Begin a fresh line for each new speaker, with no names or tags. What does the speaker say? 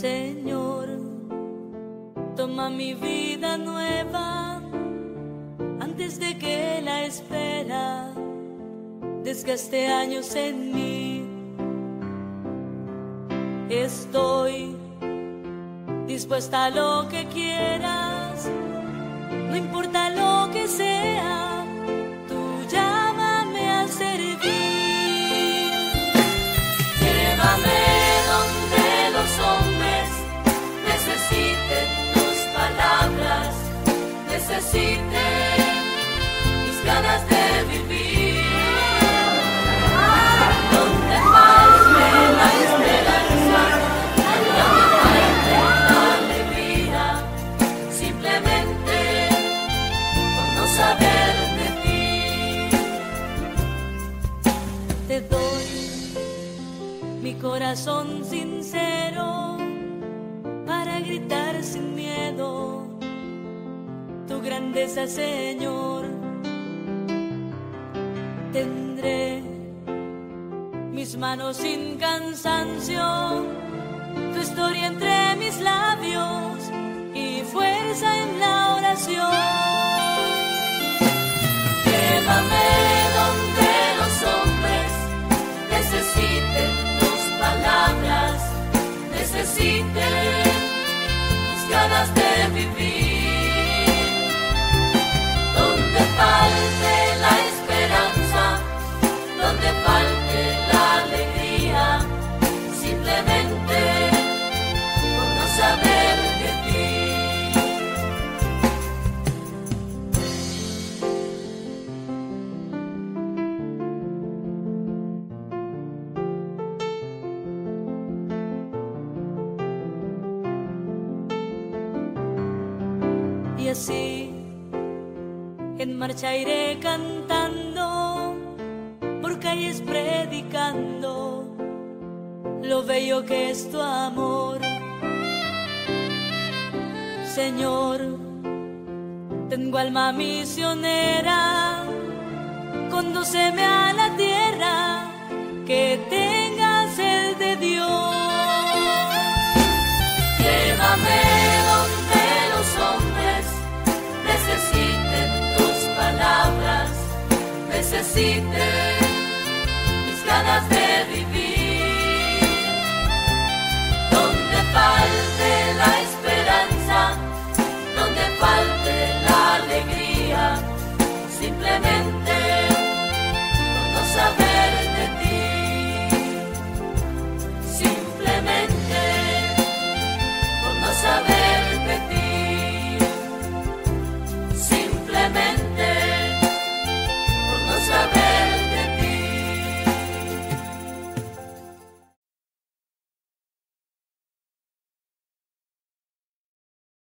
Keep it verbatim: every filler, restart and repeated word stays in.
Señor, toma mi vida nueva antes de que la espera desgaste años en mí. Estoy dispuesta a lo que quieras, no importa lo que sea, tú llámame a servir. Llévame donde los hombres necesiten tus palabras, necesiten mis ganas de vivir. Donde falte la esperanza, donde falte la alegría, simplemente por no saber de ti. Te doy mi corazón sincero para gritar sin miedo tu grandeza, Señor. Tendré mis manos sin cansancio, tu historia entre mis labios y fuerza en la oración. Llévame donde los hombres necesiten tus palabras, necesiten mis ganas de vivir. Donde falte la esperanza, donde falte la alegría, simplemente por no saber de ti. Y así en marcha iré cantando, por calles predicando lo bello que es tu amor. Señor, tengo alma misionera, condúceme a la tierra que tenga sed de Dios. Llévame donde los hombres necesiten tus palabras, necesiten mis ganas de vivir.